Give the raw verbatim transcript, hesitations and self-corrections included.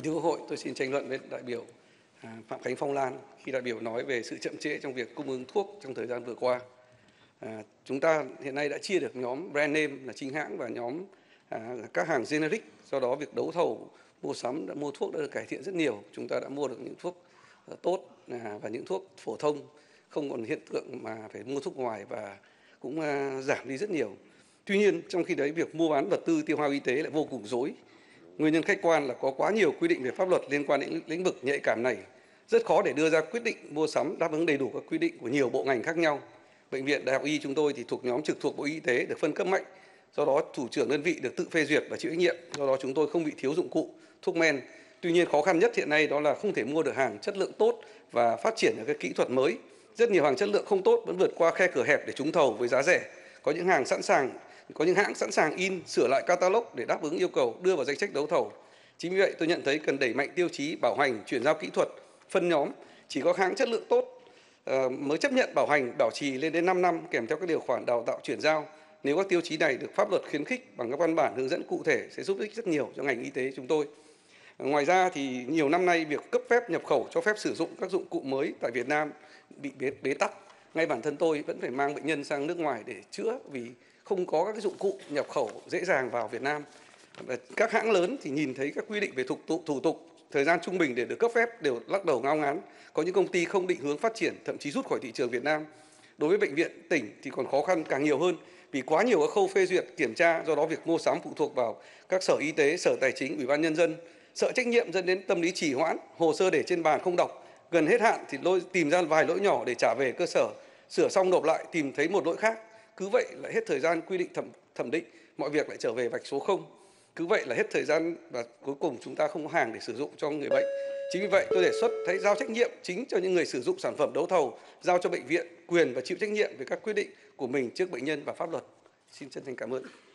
thưa Quốc hội, tôi xin tranh luận với đại biểu à, Phạm Khánh Phong Lan khi đại biểu nói về sự chậm trễ trong việc cung ứng thuốc trong thời gian vừa qua. À, chúng ta hiện nay đã chia được nhóm brand name là chính hãng và nhóm à, các hàng generic. Do đó việc đấu thầu mua sắm đã mua thuốc đã được cải thiện rất nhiều. Chúng ta đã mua được những thuốc à, tốt à, và những thuốc phổ thông, không còn hiện tượng mà phải mua thuốc ngoài và cũng à, giảm đi rất nhiều. Tuy nhiên, trong khi đấy việc mua bán vật tư tiêu hao y tế lại vô cùng rối. Nguyên nhân khách quan là có quá nhiều quy định về pháp luật liên quan đến lĩnh vực nhạy cảm này, rất khó để đưa ra quyết định mua sắm đáp ứng đầy đủ các quy định của nhiều bộ ngành khác nhau. Bệnh viện Đại học Y chúng tôi thì thuộc nhóm trực thuộc Bộ Y tế được phân cấp mạnh, do đó thủ trưởng đơn vị được tự phê duyệt và chịu trách nhiệm, do đó chúng tôi không bị thiếu dụng cụ, thuốc men. Tuy nhiên khó khăn nhất hiện nay đó là không thể mua được hàng chất lượng tốt và phát triển được cái kỹ thuật mới. Rất nhiều hàng chất lượng không tốt vẫn vượt qua khe cửa hẹp để trúng thầu với giá rẻ. Có những hàng sẵn sàng Có những hãng sẵn sàng in, sửa lại catalog để đáp ứng yêu cầu đưa vào danh sách đấu thầu. Chính vì vậy tôi nhận thấy cần đẩy mạnh tiêu chí bảo hành, chuyển giao kỹ thuật, phân nhóm. Chỉ có hãng chất lượng tốt uh, mới chấp nhận bảo hành, bảo trì lên đến năm năm kèm theo các điều khoản đào tạo chuyển giao. Nếu các tiêu chí này được pháp luật khuyến khích bằng các văn bản hướng dẫn cụ thể sẽ giúp ích rất nhiều cho ngành y tế chúng tôi. Ngoài ra thì nhiều năm nay việc cấp phép nhập khẩu cho phép sử dụng các dụng cụ mới tại Việt Nam bị bế, bế tắc. Ngay bản thân tôi vẫn phải mang bệnh nhân sang nước ngoài để chữa vì không có các dụng cụ nhập khẩu dễ dàng vào Việt Nam. Các hãng lớn thì nhìn thấy các quy định về thủ tục, thủ tục thời gian trung bình để được cấp phép đều lắc đầu ngao ngán. Có những công ty không định hướng phát triển, thậm chí rút khỏi thị trường Việt Nam. Đối với bệnh viện tỉnh thì còn khó khăn càng nhiều hơn vì quá nhiều các khâu phê duyệt, kiểm tra, do đó việc mua sắm phụ thuộc vào các sở y tế, sở tài chính, ủy ban nhân dân. Sợ trách nhiệm dẫn đến tâm lý trì hoãn, hồ sơ để trên bàn không đọc, gần hết hạn thì lôi tìm ra vài lỗi nhỏ để trả về cơ sở, sửa xong nộp lại tìm thấy một lỗi khác. Cứ vậy lại hết thời gian quy định thẩm, thẩm định, mọi việc lại trở về vạch số không. Cứ vậy là hết thời gian và cuối cùng chúng ta không có hàng để sử dụng cho người bệnh. Chính vì vậy tôi đề xuất thấy giao trách nhiệm chính cho những người sử dụng sản phẩm đấu thầu, giao cho bệnh viện quyền và chịu trách nhiệm về các quyết định của mình trước bệnh nhân và pháp luật. Xin chân thành cảm ơn.